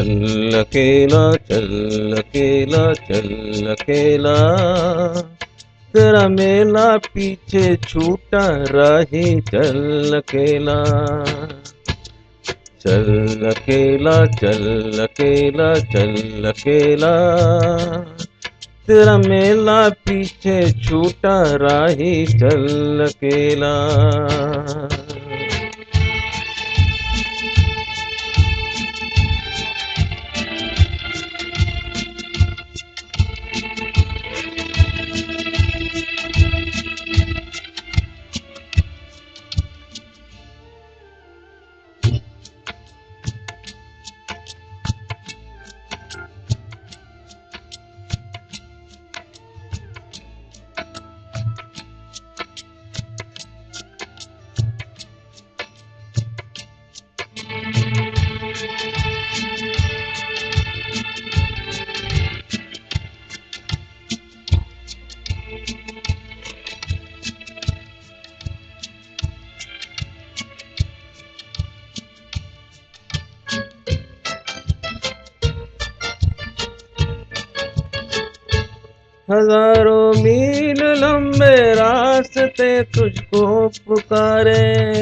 चल अकेला चल अकेला चल अकेला, तेरा मेला पीछे छूटा राही चल अकेला। चल अकेला चल अकेला चल अकेला, तेरा मेला पीछे छूटा राही चल अकेला। हजारों मील लंबे रास्ते तुझको पुकारे,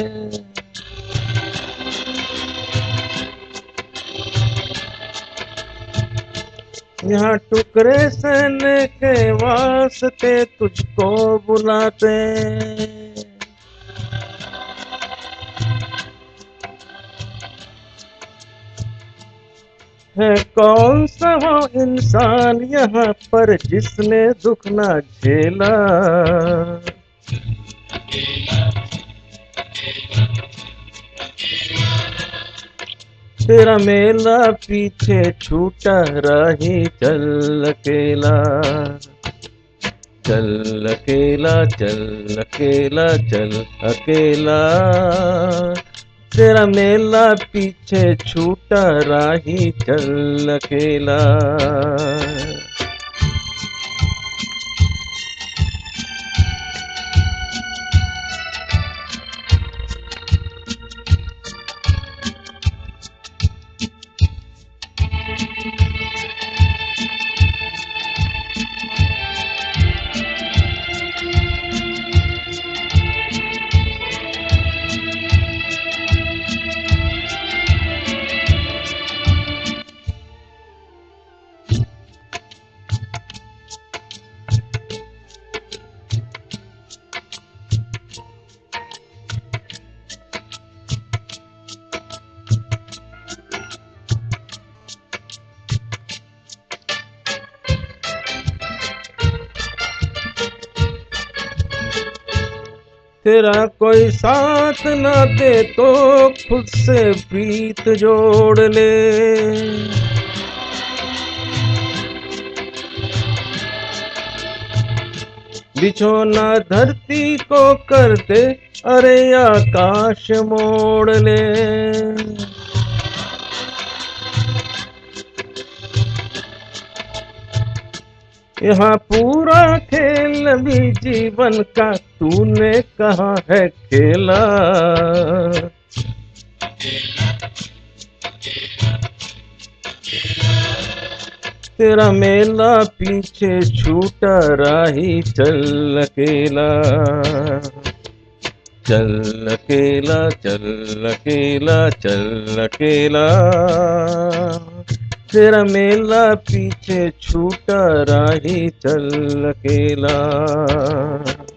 यहाँ टुकड़े सहने के वास्ते तुझको बुलाते। है कौन सा वो इंसान यहाँ पर जिसने दुख ना झेला। तेरा मेला पीछे छूटा राही चल अकेला। चल अकेला चल अकेला चल अकेला, तेरा मेला पीछे छूटा राही चल अकेला। तेरा कोई साथ न दे तो खुद से प्रीत जोड़ ले। बिछोना धरती को कर दे, अरे आकाश मोड़ ले। यहाँ पूरा खेल भी जीवन का तूने कहा है खेला। तेरा मेला पीछे छूटा राही चल अकेला। चल अकेला चल अकेला चल अकेला, तेरा मेला पीछे छूटा राही चल अकेला।